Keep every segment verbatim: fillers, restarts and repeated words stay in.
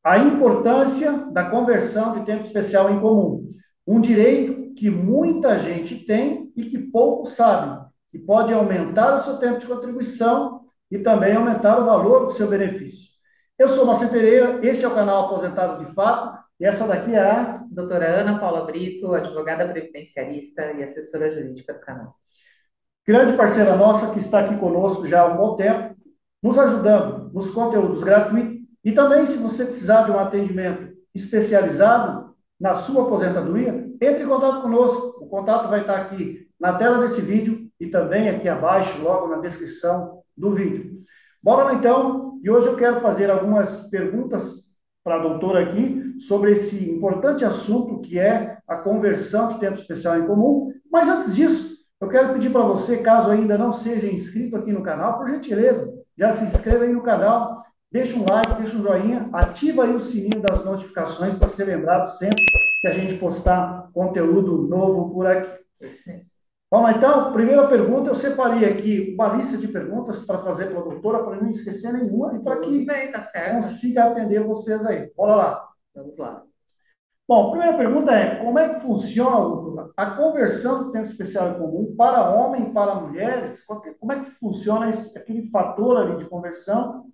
a importância da conversão de tempo especial em comum. Um direito que muita gente tem e que poucos sabem, que pode aumentar o seu tempo de contribuição e também aumentar o valor do seu benefício. Eu sou Marcelo Pereira, esse é o canal Aposentado de Fato, e essa daqui é a Doutora Ana Paula Brito, advogada previdenciarista e assessora jurídica do canal. grande parceira nossa que está aqui conosco já há um bom tempo, nos ajudando nos conteúdos gratuitos e também, se você precisar de um atendimento especializado na sua aposentadoria, entre em contato conosco. O contato vai estar aqui na tela desse vídeo e também aqui abaixo, logo na descrição do vídeo. Bora lá então, e hoje eu quero fazer algumas perguntas para a doutora aqui sobre esse importante assunto que é a conversão de tempo especial em comum. Mas antes disso, eu quero pedir para você, caso ainda não seja inscrito aqui no canal, por gentileza, já se inscreva aí no canal, deixa um like, deixa um joinha, ativa aí o sininho das notificações para ser lembrado sempre que a gente postar conteúdo novo por aqui. Isso mesmo. Vamos lá, então, primeira pergunta, eu separei aqui uma lista de perguntas para fazer para a doutora, para não esquecer nenhuma e para que Bem, tá certo. consiga atender vocês aí. Bora lá. Vamos lá. Bom, a primeira pergunta é, como é que funciona, doutora, a conversão do tempo especial em comum para homem e para mulheres? Como é que funciona esse, aquele fator ali de conversão?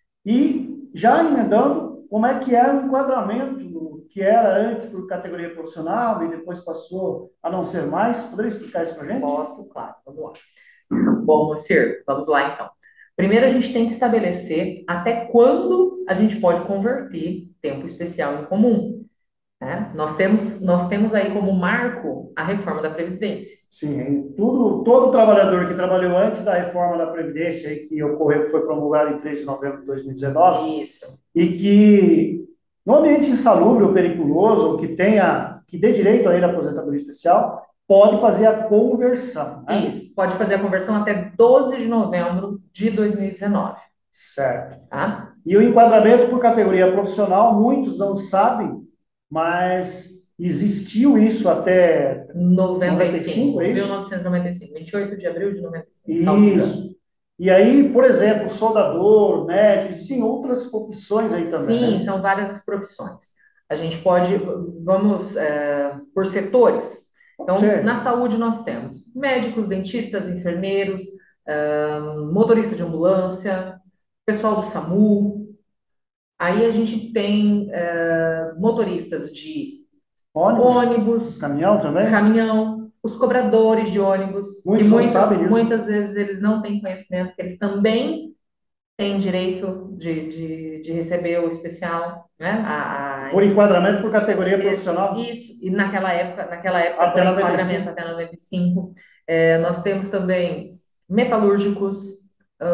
E, já emendando, como é que é o enquadramento do que era antes por categoria profissional e depois passou a não ser mais? Poderia explicar isso para a gente? Posso, claro. Vamos lá. Bom, Mocir, vamos lá então. Primeiro a gente tem que estabelecer até quando a gente pode converter tempo especial em comum, né? Nós temos, nós temos aí como marco a reforma da Previdência. Sim, tudo, todo trabalhador que trabalhou antes da reforma da Previdência, aí, que ocorreu, que foi promulgada em três de novembro de dois mil e dezenove, Isso. e que no ambiente insalubre ou periculoso, ou que tenha, que dê direito a ele à aposentadoria especial, pode fazer a conversão, né? Isso. Pode fazer a conversão até doze de novembro de dois mil e dezenove. Certo. Tá? E o enquadramento por categoria profissional, muitos não sabem, mas existiu isso até noventa e cinco, é isso? mil novecentos e noventa e cinco, vinte e oito de abril de noventa e cinco, salvo engano. Isso. E aí, por exemplo, soldador, médico, existem outras profissões aí também, Sim, né? são várias as profissões. A gente pode, vamos, é, por setores. Então, Certo. na saúde nós temos médicos, dentistas, enfermeiros, ahn, motorista de ambulância, pessoal do SAMU. Aí a gente tem eh, motoristas de Ônibus, ônibus, caminhão também? caminhão, os cobradores de ônibus, que Muitos não muitas, sabem disso. muitas vezes eles não têm conhecimento, que eles também têm direito de, de, de receber o especial, né? A, a Por esse- enquadramento por categoria profissional? isso, e naquela época, naquela época, Até por noventa e enquadramento cinco. até noventa e cinco, eh, nós temos também metalúrgicos,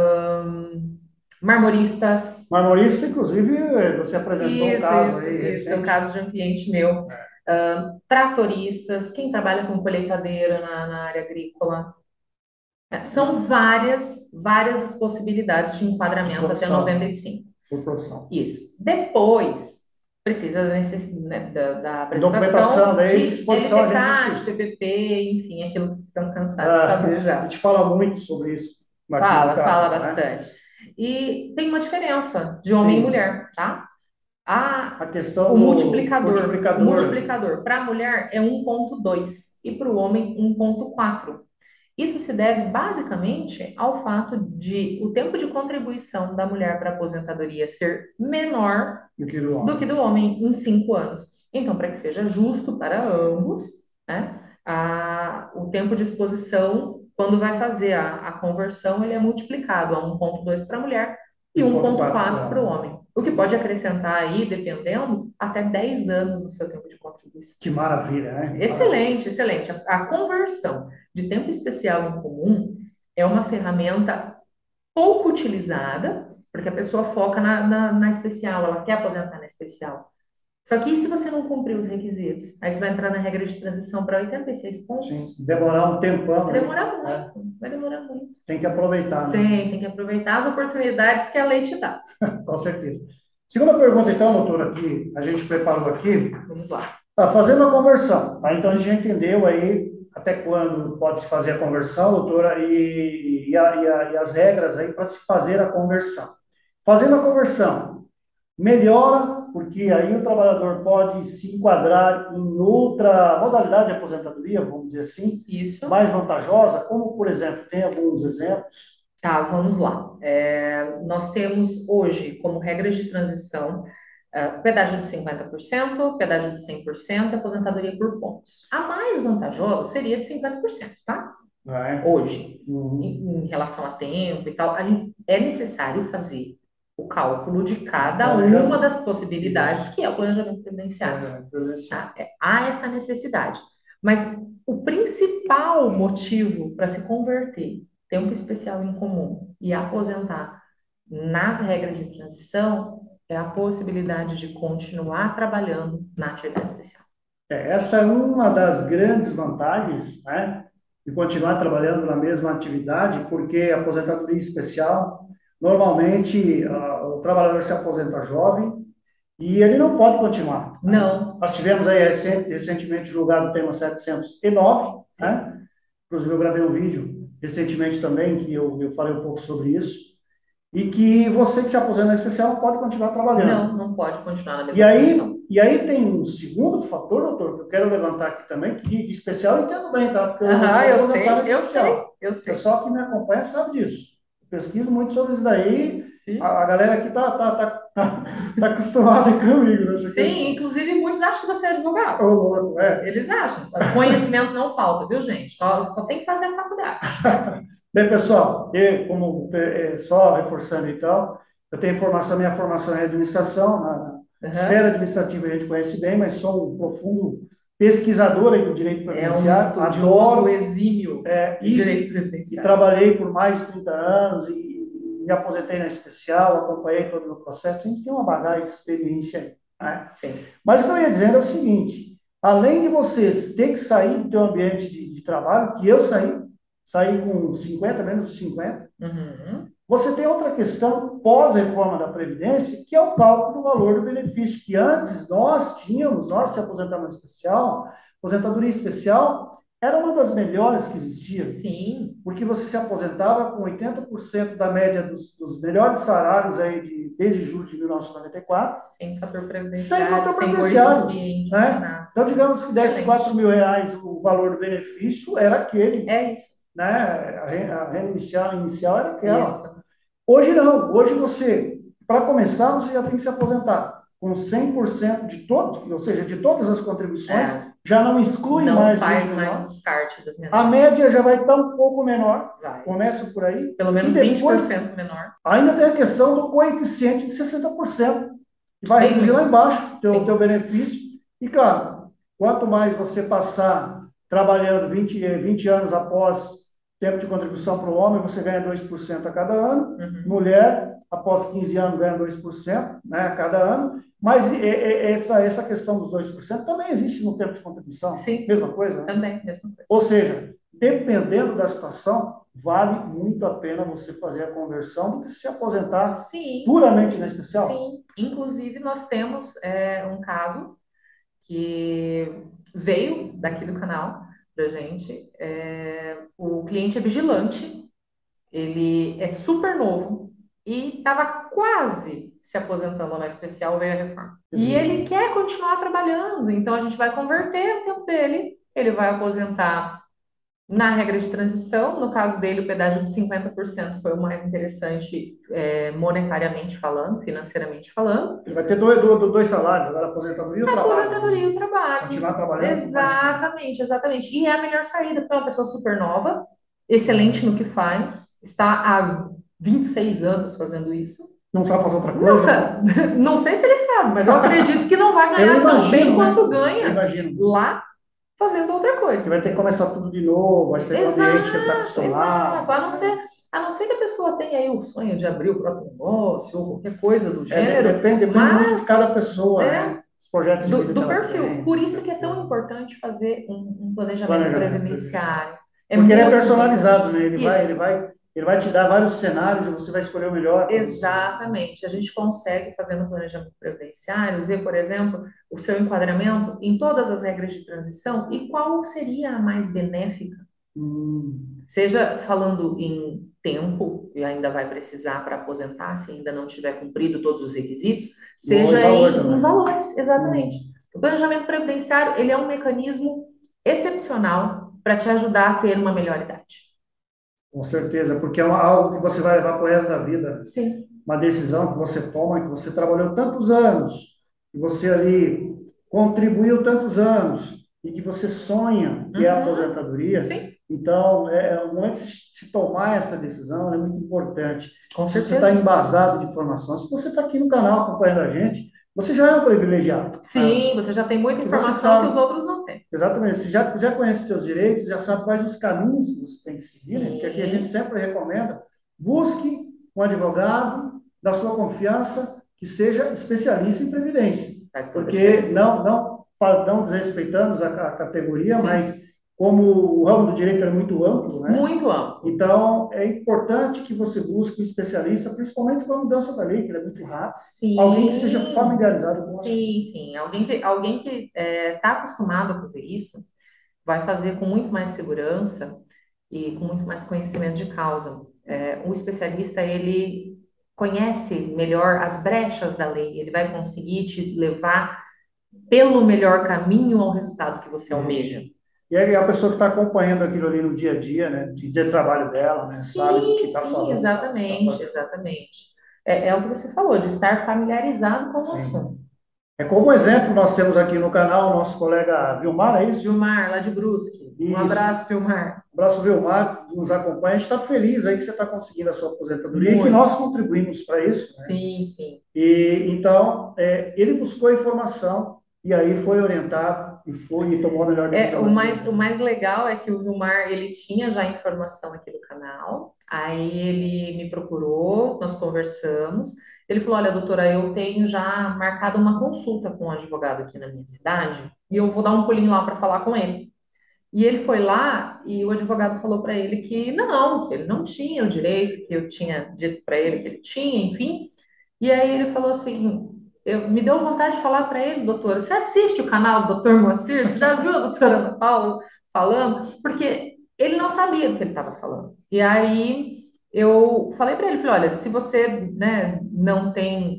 ahn, marmoristas. Marmorista, inclusive, você apresentou um Isso, caso isso, aí isso, é o recente. caso de um cliente meu. Ah, tratoristas, quem trabalha com colheitadeira na, na área agrícola. É, São várias, várias as possibilidades de enquadramento até Profissão. noventa e cinco. Por profissão. Isso. Depois, precisa da, necess- né, da, da Documentação, apresentação daí, de disposição a L T C A, gente... de P P P, enfim, aquilo que vocês estão cansados de Ah, saber a já. gente fala muito sobre isso aqui no Fala, fala canal, né? bastante. E tem uma diferença de homem e Sim. mulher, tá? A A questão O do multiplicador, multiplicador. o multiplicador para a mulher é um ponto dois e para o homem um ponto quatro. Isso se deve basicamente ao fato de o tempo de contribuição da mulher para a aposentadoria ser menor do que do do homem. que do homem em cinco anos. Então, para que seja justo para ambos, né, a, o tempo de exposição, quando vai fazer a, a conversão, ele é multiplicado a um ponto dois para a mulher e um ponto quatro para o homem. O que pode acrescentar aí, dependendo, até dez anos no seu tempo de contribuição. Que maravilha, né? Excelente, excelente. A, a conversão de tempo especial em comum é uma ferramenta pouco utilizada, porque a pessoa foca na, na, na especial, ela quer aposentar na especial. Só que e se você não cumprir os requisitos? Aí você vai entrar na regra de transição para oitenta e seis pontos. Sim, demorar um tempão. Vai Né? demorar É. muito, vai demorar muito. Tem que aproveitar, né? Tem, tem que aproveitar as oportunidades que a lei te dá. Com certeza. Segunda pergunta, então, doutora, que a gente preparou aqui. Vamos lá. Tá fazendo a conversão, tá? Então a gente já entendeu aí até quando pode se fazer a conversão, doutora, e, e, a, e, a, e as regras aí para se fazer a conversão. Fazendo a conversão, melhora porque aí o trabalhador pode se enquadrar em outra modalidade de aposentadoria, vamos dizer assim, Isso. mais vantajosa, como, por exemplo, tem alguns exemplos. Tá, vamos lá. É, nós temos hoje, como regras de transição, é, pedágio de cinquenta por cento, pedágio de cem por cento e aposentadoria por pontos. A mais vantajosa seria de cinquenta por cento, tá? Né? Hoje, Uhum. em, em relação a tempo e tal, a gente, é necessário fazer o cálculo de cada Planejamento. uma das possibilidades, Isso. que é o planejamento previdenciário. Planejamento previdenciário. Tá? É, há essa necessidade. Mas o principal motivo para se converter tempo especial em comum e aposentar nas regras de transição é a possibilidade de continuar trabalhando na atividade especial. É, essa é uma das grandes vantagens, né, de continuar trabalhando na mesma atividade, porque a aposentadoria especial, normalmente, a, o trabalhador se aposenta jovem e ele não pode continuar. Né? Não. Nós tivemos aí recen- recentemente julgado o tema setecentos e nove, né? Inclusive eu gravei um vídeo recentemente também, que eu, eu falei um pouco sobre isso, e que você que se aposenta na especial não pode continuar trabalhando. Não, não pode continuar na E mesma aí, função. e aí tem um segundo fator, doutor, que eu quero levantar aqui também, que de especial eu entendo bem, tá? Porque eu Aham, sou eu aposentado sei, na eu sei, especial. eu O sei. pessoal que me acompanha sabe disso. Eu pesquiso muito sobre isso daí. Sim. A, a galera aqui tá, tá, tá, tá, tá acostumada comigo nessa Sim, questão. inclusive muitos acham que você é advogado. Ô, louco, é. Eles acham. Conhecimento não falta, viu, gente? Só, só tem que fazer a faculdade. Bem, pessoal, eu, como é, é, só reforçando então, eu tenho formação, minha formação é em administração, na Uhum. esfera administrativa a gente conhece bem, mas sou um profundo pesquisador aí do direito É um previdenciário, estudioso adoro, exímio é, de e, direito e previdenciário. trabalhei por mais de trinta anos e, e me aposentei na especial, acompanhei todo o meu processo, a gente tem uma bagagem de experiência aí. Né? Sim. Mas o que eu ia dizendo é o seguinte, além de vocês ter que sair do teu ambiente de, de trabalho, que eu saí, saí com cinquenta, menos de cinquenta, Uhum. você tem outra questão pós-reforma da Previdência, que é o cálculo do valor do benefício, que antes nós tínhamos, nós se aposentamos especial, aposentadoria especial, era uma das melhores que existia. Sim. Porque você se aposentava com oitenta por cento da média dos, dos melhores salários aí de, desde julho de mil novecentos e noventa e quatro. Sem fator previdenciário, Sem fator sem previdenciário. coeficiente, Né? sem nada. Então, digamos que desse Excelente. quatro mil reais o valor do benefício, era aquele. É isso. Né? A renda, a renda inicial, inicial era aquela. Isso. Hoje não. Hoje você, para começar, você já tem que se aposentar com cem por cento de todo, ou seja, de todas as contribuições, É. já não exclui Não mais faz vinte mais menor. o descarte das A menores. média já vai estar um pouco menor. Vai. Começa por aí. Pelo menos E depois, vinte por cento menor. ainda tem a questão do coeficiente de sessenta por cento, que vai Bem reduzir lá muito. embaixo o teu, Sim. teu benefício. E, claro, quanto mais você passar trabalhando vinte, vinte anos após tempo de contribuição para o homem, você ganha dois por cento a cada ano. Uhum. Mulher, após quinze anos, ganha dois por cento, né, a cada ano. Mas é, é, essa, essa questão dos dois por cento também existe no tempo de contribuição. Sim. Mesma coisa? Né? Também, mesma coisa. Ou seja, dependendo da situação, vale muito a pena você fazer a conversão do que se aposentar Sim. puramente na especial. Sim. Inclusive, nós temos é, um caso que veio daqui do canal pra gente. É, o cliente é vigilante, ele é super novo e estava quase se aposentando na especial, veio a reforma. E ele quer continuar trabalhando, então a gente vai converter o tempo dele, ele vai aposentar na regra de transição. No caso dele, o pedágio de cinquenta por cento foi o mais interessante, é, monetariamente falando, financeiramente falando. Ele vai ter dois, dois, dois salários, agora a aposentadoria e o A trabalho. aposentadoria e o trabalho. Continuar trabalhando. Exatamente, exatamente. E é a melhor saída, porque é uma pessoa super nova, excelente no que faz, está há vinte e seis anos fazendo isso. Não sabe fazer outra coisa? Nossa, não sei se ele sabe, mas eu acredito que não vai ganhar tão bem quanto ganha lá fazendo outra coisa. Você vai ter que começar tudo de novo, vai ser um ambiente que ele está acostumado. Exato, a não ser, a não ser que a pessoa tenha aí o sonho de abrir o próprio negócio ou qualquer coisa do gênero. É, depende, depende mas, muito de cada pessoa, é, né? Os projetos de do, vida do que ela perfil. tem. Por isso que é tão importante fazer um, um planejamento, Planejamento previdenciário. É Porque ele é muito personalizado, né? Ele Isso. vai, ele vai, ele vai te dar vários cenários e você vai escolher o melhor. Exatamente. A gente consegue, fazendo planejamento previdenciário, ver, por exemplo, o seu enquadramento em todas as regras de transição e qual seria a mais benéfica. Hum. Seja falando em tempo, e ainda vai precisar para aposentar, se ainda não tiver cumprido todos os requisitos, Bom, e seja valor em, em também. valores, exatamente. Hum, O planejamento previdenciário, ele é um mecanismo excepcional para te ajudar a ter uma melhor idade. com certeza, porque é uma- algo que você vai levar para o resto da vida. Sim. Uma decisão que você toma, que você trabalhou tantos anos, que você ali contribuiu tantos anos, e que você sonha, que é a Uhum. aposentadoria. Sim, Então, é, é, o momento de se se tomar essa decisão é muito importante. com Se você está certeza. embasado de informação, se você está aqui no canal acompanhando a gente, você já é um privilegiado, né? Sim, você já tem muita Porque você informação que os sabe, outros não têm. exatamente, você já, já conhece seus direitos, já sabe quais os caminhos que você tem que seguir, né? Porque aqui a gente Sim, sempre recomenda, busque um advogado da sua confiança que seja especialista em previdência, faz toda a porque diferença. não, não, fa- não desrespeitando a, a categoria, Sim, mas como o ramo do direito é muito amplo, né? muito amplo. Então, é importante que você busque um especialista, principalmente com a mudança da lei, que ela é muito rápida, alguém que seja Sim, familiarizado com o assunto. sim, sim. Alguém que, alguém que está acostumado a fazer isso vai fazer com muito mais segurança e com muito mais conhecimento de causa. É, o especialista, ele conhece melhor as brechas da lei, ele vai conseguir te levar pelo melhor caminho ao resultado que você almeja. Isso. E aí a pessoa que está acompanhando aquilo ali no dia a dia, né, de, de trabalho dela, né, sabe do que Sim, está sim, falando, sabe o que está exatamente, fazendo. exatamente. É, é o que você falou, de estar familiarizado com o Sim. assunto. É como exemplo, nós temos aqui no canal o nosso colega Vilmar, é isso? Vilmar, lá de Brusque. Um Isso. abraço, Vilmar. Um abraço, Vilmar, que nos acompanha. A gente está feliz aí que você está conseguindo a sua aposentadoria e que Muito. nós contribuímos para isso, né? Sim, sim. E então, é, ele buscou informação e aí foi orientado e foi e tomou a melhor É, decisão o da vida mais, o dele. mais legal é que o Vilmar, ele tinha já informação aqui do canal, aí ele me procurou, nós conversamos, ele falou, olha, doutora, eu tenho já marcado uma consulta com um advogado aqui na minha cidade, e eu vou dar um pulinho lá para falar com ele. E ele foi lá e o advogado falou para ele que não, que ele não tinha o direito, que eu tinha dito para ele que ele tinha, enfim. E aí ele falou assim, eu, me deu vontade de falar para ele, doutor, você assiste o canal do doutor Moacir? Você já viu a doutora Ana Paula falando? Porque ele não sabia do que ele estava falando. E aí eu falei para ele, falei, olha, se você, né, não tem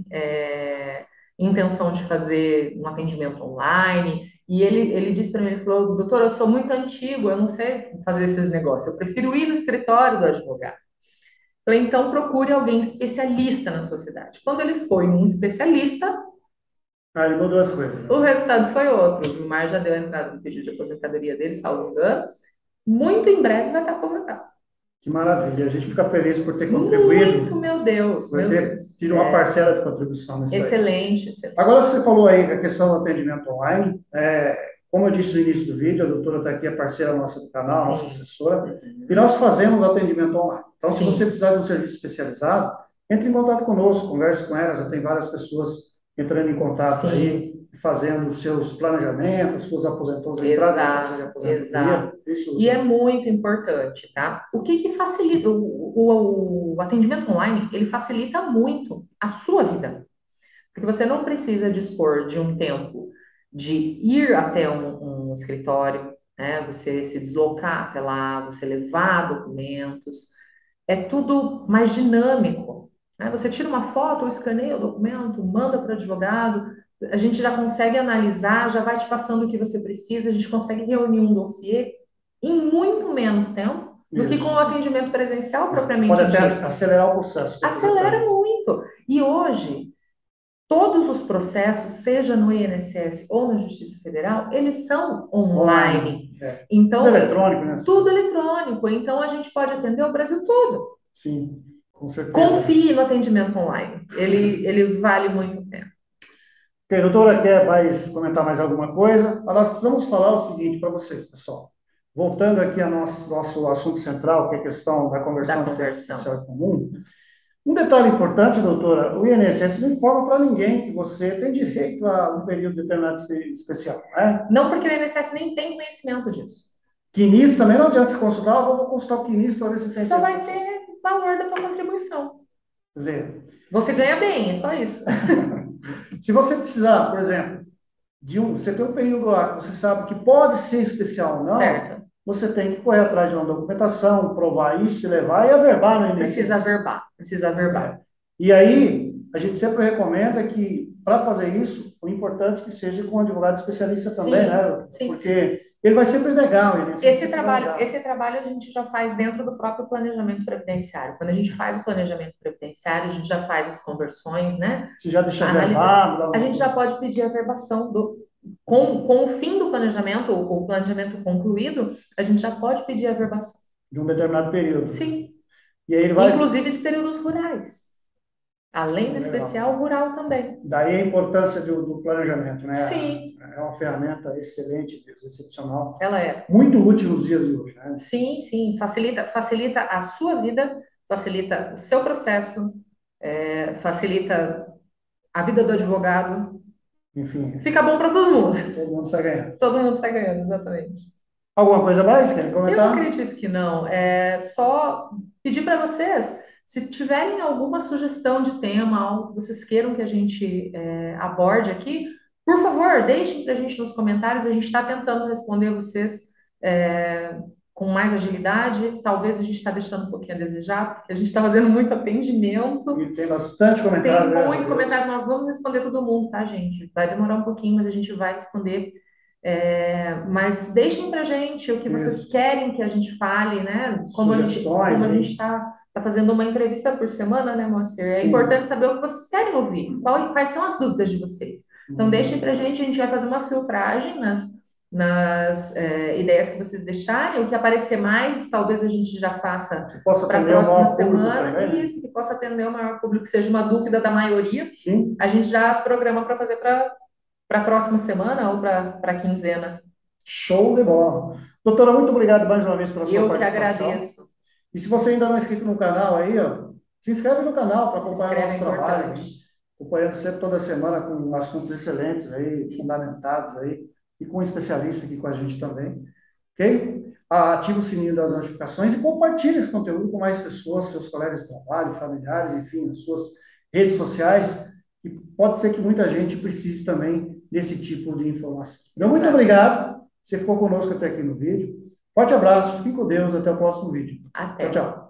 é, intenção de fazer um atendimento online, e ele, ele disse para mim, ele falou, doutor, eu sou muito antigo, eu não sei fazer esses negócios, eu prefiro ir no escritório do advogado. Falei, então procure alguém especialista na sua cidade. Quando ele foi num especialista, Aí mudou as coisas, o né? resultado foi outro. O Vilmar já deu a entrada no pedido de aposentadoria dele, salvo engano. Muito em breve vai estar aposentado. Que maravilha. A gente fica feliz por ter Muito, contribuído, meu Deus, por meu ter Deus. tido uma É, parcela de contribuição nisso aí. excelente, excelente. Agora, você falou aí a questão do atendimento online. É, como eu disse no início do vídeo, a doutora está aqui, é parceira nossa do canal, nossa Sim. assessora, e Uhum. nós fazemos atendimento online. Então, se você Sim, precisar de um serviço especializado, entre em contato conosco, converse com ela, já tem várias pessoas entrando em contato aí, sim. fazendo os seus planejamentos, suas aposentações, entradas e saídas de Exato, aposentadoria, exato. isso, E é muito importante, tá? O que que facilita o, o, o atendimento online? Ele facilita muito a sua vida, porque você não precisa dispor de um tempo de ir até um, um escritório, né? Você se deslocar até lá, você levar documentos, é tudo mais dinâmico, né? Você tira uma foto, ou escaneia o documento, manda para o advogado, a gente já consegue analisar, já vai te passando o que você precisa, a gente consegue reunir um dossiê em muito menos tempo do que com o isso. atendimento presencial Pode propriamente até dito. acelerar o processo de Acelera aposentadoria. muito. E hoje, todos os processos, seja no I N S S ou na Justiça Federal, eles são Online, online. é. Tudo Então, eletrônico, né? tudo eletrônico. Então, a gente pode atender o Brasil todo. Sim, com certeza. Confie no atendimento online. Ele, ele vale muito a pena. Ok, doutora, quer mais comentar mais alguma coisa? Mas nós precisamos falar o seguinte para vocês, pessoal. Voltando aqui ao nosso, nosso assunto central, que é a questão da Da conversão de tempo conversão. especial e comum. Um detalhe importante, doutora, o I N S S não informa para ninguém que você tem direito a um período determinado de especial, né? Não porque o I N S S nem tem conhecimento disso. Quinis também não adianta se consultar, ah, vou consultar o Quinis para ver se tem Só tempo vai especial. ter valor da tua contribuição. Quer dizer, Você ganha se, bem, é só isso. se você precisar, por exemplo, de um, você tem um período lá que você sabe que pode ser especial ou não, Certo? você tem que correr atrás de uma documentação, provar isso, levar e averbar no Precisa I N S S. averbar, precisa averbar. É. E aí, a gente sempre recomenda que, para fazer isso, o importante é que seja com um advogado especialista Sim, também, né? sim. Porque ele vai sempre negar o I N S S. Esse trabalho, esse trabalho a gente já faz dentro do próprio planejamento previdenciário. Quando a gente faz o planejamento previdenciário, a gente já faz as conversões, né? Se já deixa Analisa, averbado. a gente já pode pedir a averbação do, com, com o fim do planejamento, ou o planejamento concluído, a gente já pode pedir a averbação. De um determinado período. Sim. E aí ele vai... Inclusive de períodos rurais. Além do especial, rural também. Daí a importância do, do planejamento, né? Sim. É uma ferramenta excelente, excepcional. Ela é. Muito útil nos dias de hoje, né? Sim, sim. Facilita, facilita a sua vida, facilita o seu processo, é, facilita a vida do advogado. Enfim. Fica bom para todo mundo. Todo mundo sai ganhando. Todo mundo sai ganhando, exatamente. Alguma coisa mais? Querem comentar? Eu acredito que não. É só pedir para vocês, se tiverem alguma sugestão de tema, algo que vocês queiram que a gente é, aborde aqui, por favor, deixem para a gente nos comentários. A gente está tentando responder vocês é, com mais agilidade. Talvez a gente está deixando um pouquinho a desejar, porque a gente está fazendo muito atendimento. E tem bastante comentário. Tem muito comentário. Nós vamos responder todo mundo, tá, gente? Vai demorar um pouquinho, mas a gente vai responder. É, mas deixem pra gente o que vocês Isso. querem que a gente fale, né? Como a gente, como a gente está tá fazendo uma entrevista por semana, né, Moacir? É importante saber o que vocês querem ouvir, qual, quais são as dúvidas de vocês. Então, deixem pra gente, a gente vai fazer uma filtragem nas, nas é, ideias que vocês deixarem, o que aparecer mais, talvez a gente já faça para a próxima semana. Também, né? Isso, que possa atender o maior público, que seja uma dúvida da maioria. Sim. A gente já programa para fazer para para a próxima semana ou para a quinzena. Show de bola. Doutora, muito obrigado mais uma vez pela sua Eu participação. Eu que agradeço. E se você ainda não é inscrito no canal aí, ó, se inscreve no canal para acompanhar o nosso trabalho. Acompanhando sempre toda semana com assuntos excelentes aí, Isso. fundamentados aí, e com um especialista aqui com a gente também. Ok? Ative o sininho das notificações e compartilhe esse conteúdo com mais pessoas, seus colegas de trabalho, familiares, enfim, as suas redes sociais. E pode ser que muita gente precise também desse tipo de informação. Então, muito obrigado. Você ficou conosco até aqui no vídeo. Forte abraço, fique com Deus, até o próximo vídeo. Até. Tchau, tchau.